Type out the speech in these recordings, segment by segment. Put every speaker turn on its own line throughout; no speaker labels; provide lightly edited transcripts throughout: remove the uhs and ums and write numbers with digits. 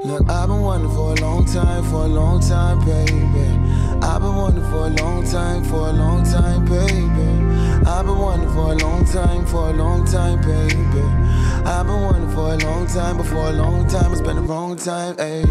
Look, I've been wondering for a long time, baby. I've been wondering for a long time, baby. I've been wondering for a long time, baby. I've been wondering for a long time, but for a long time it's been the wrong time, ayy.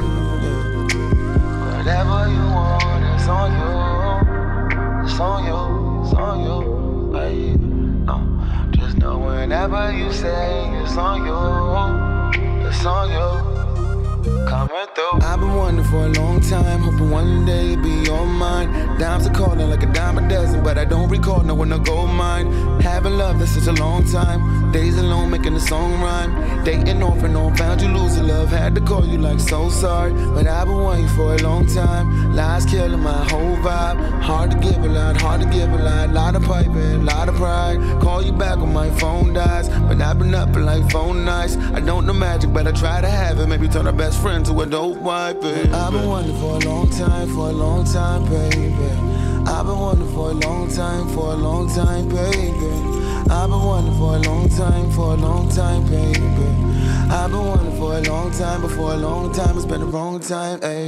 Whatever you want, it's on you. It's on you, it's on you, ayy. Just know whenever you say it's on you, it's on you. Coming through. I've been wondering for a long time, hoping one day it'll be all mine. Dimes are calling like a dime a dozen, but I don't recall knowing a gold mine. Having love that's such a long time, days alone making the song rhyme. Dating off and on, found you losing love, had to call you like so sorry. But I've been waiting for a long time, lies killing my whole vibe. Hard to give a lot, lot of piping, lot of pride. Call you back when my phone dies, but I've been up like phone nights. I don't know magic, but I try to have it, maybe turn our best friend to a dope wife, baby. I've been wondering for a long time, baby. I've been wondering for a long time, baby. I've been wondering for a long time, baby. I've been wondering for a long time, but for a long time it's been the wrong time, ayy.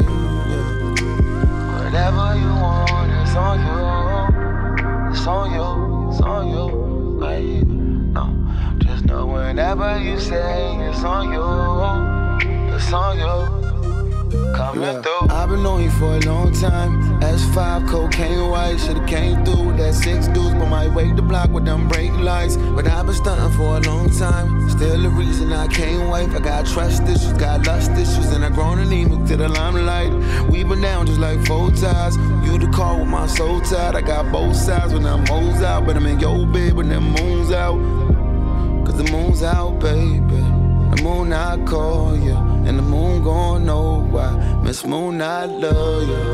Whatever you want, it's on you. It's on you, it's on you, ayy. Just know whenever you say it's on you, it's on you. Coming through. I've been on you for a long time. S.H.I.N.E, cocaine white, should've came through with that 6 dudes, but might wake the block with them brake lights. But I've been stunting for a long time. Still the reason I can't wait. I got trust issues, got lust issues, and I grown anemic to the limelight. We been down just like 4 ties. You the call with my soul tied. I got both sides when them hoes out, but I'm in your bed when them moon's out. Cause the moon's out, baby. The moon, I call you, and the moon gon' know why. Miss Moon, I love you.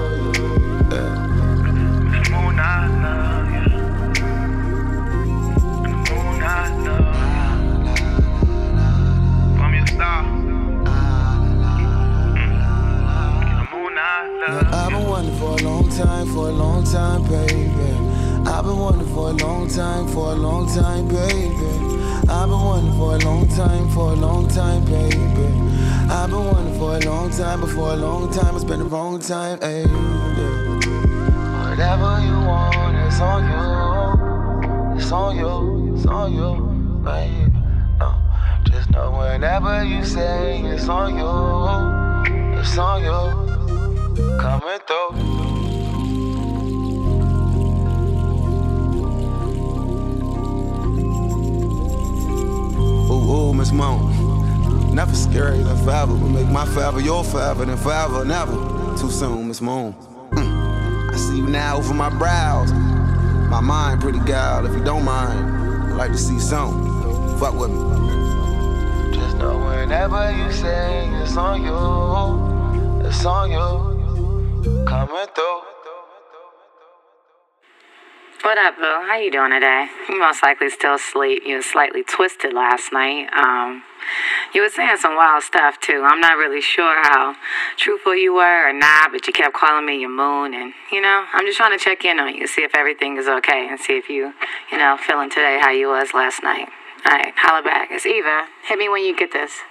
Miss Moon, I love you. Miss Moon, I love you. From your star. Miss Moon, I love you. I've been wondering for a long time, baby. I've been wondering for a long time, baby. I've been wondering for a long time, baby. I've been wondering for a long time, but for a long time it's been the wrong time, ayy. Whatever you want, it's on you. It's on you, it's on you, baby. Just know whenever you say it's on you, it's on you. Coming through. Ooh, Miss Moon, never scary than forever, but make my forever your forever, then forever, never. Too soon, Miss Moon. I see you now over my brows. My mind, pretty gal, if you don't mind, I'd like to see something. Fuck with me. Just know whenever you say it's on you, it's on you. Coming through.
What up, boo? How you doing today? You most likely still asleep. You was slightly twisted last night. You were saying some wild stuff, too. I'm not really sure how truthful you were or not, but you kept calling me your moon. And, I'm just trying to check in on you, see if everything is okay, and see if you, feeling today how you was last night. All right, holla back. It's Eva. Hit me when you get this.